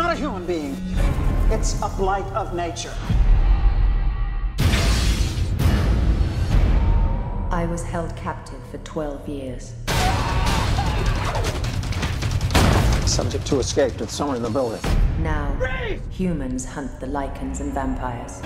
not a human being. It's a blight of nature. I was held captive for 12 years. Subject to escape. It's somewhere in the building. Now, humans hunt the Lycans and vampires.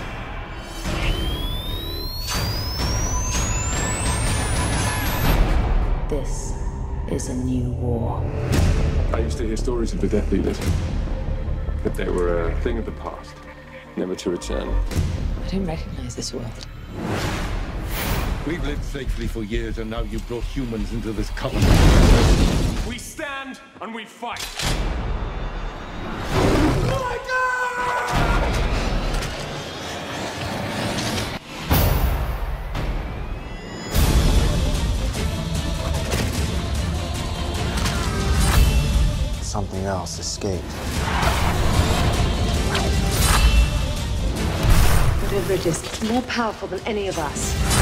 This is a new war. I used to hear stories of the Death Eaters, that they were a thing of the past, never to return. I don't recognize this world. We've lived safely for years, and now you've brought humans into this covenant. We stand and we fight. Something else escaped. Whatever it is, it's more powerful than any of us.